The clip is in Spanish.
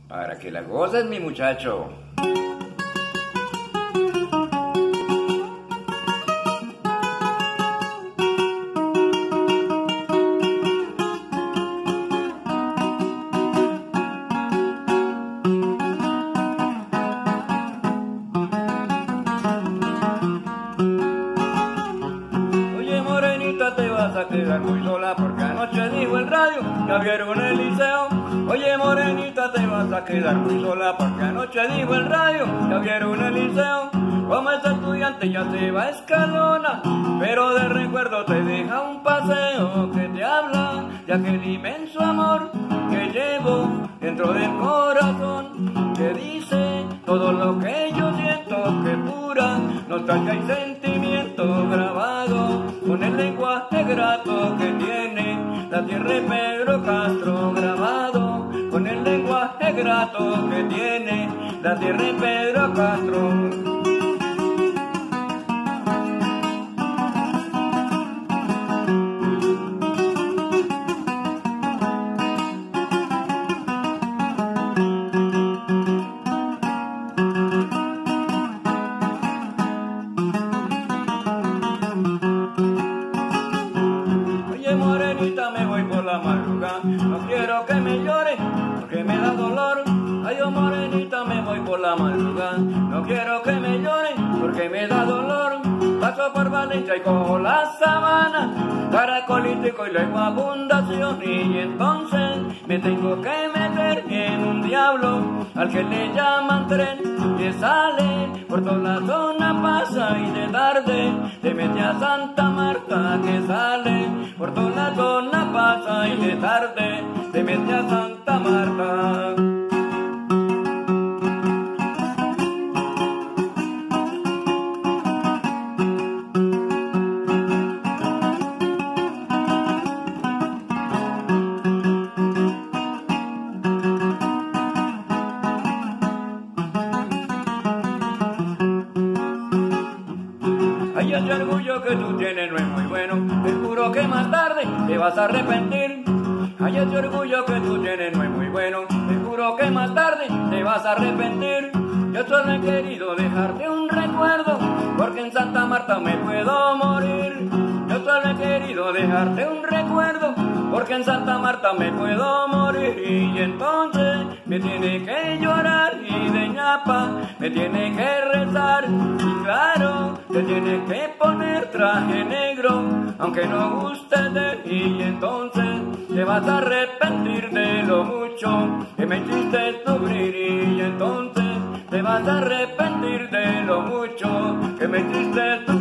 Para que la goces, mi muchacho. Oye, morenita, te vas a quedar muy sola porque anoche dijo el radio que abrieron el liceo. Oye, morenita, te vas a quedar muy sola porque anoche dijo el radio que abrieron el liceo. Como ese estudiante ya se va a Escalona, pero de recuerdo te deja un paseo que te habla de aquel inmenso amor que llevo dentro del corazón, que dice todo lo que yo siento, que pura nostalgia y sentimiento grabado con el lenguaje grato que tiene la tierra de Pedro Castro, grabado con el lenguaje grato que tiene la tierra de Pedro Castro. Morenita, me voy por la madrugada, no quiero que me llore porque me da dolor. Ay, oh, morenita, me voy por la madrugada, no quiero que me llore porque me da dolor. Paso por Valencia y cojo la sabana, caracolítico y luego abundación, y entonces me tengo que meter en un diablo al que le llaman tren, que sale por toda la zona, pasa y de tarde te mete a Santa Marta, que sale por toda la zona, pasa y de tarde te mete a Santa Marta. Ay, ese orgullo que tú tienes no es muy bueno, te juro que más tarde te vas a arrepentir. Ay, ese orgullo que tú tienes no es muy bueno, te juro que más tarde te vas a arrepentir. Yo solo he querido dejarte un recuerdo, porque en Santa Marta me puedo morir. Yo solo he querido dejarte un recuerdo, porque en Santa Marta me puedo morir. Y entonces me tiene que llorar y de ñapa me tiene que rezar. Y claro, te tiene que poner traje negro, aunque no guste de ti. Y entonces te vas a arrepentir de lo mucho que me hiciste sufrir. Y entonces te vas a arrepentir de lo mucho que me hiciste sufrir.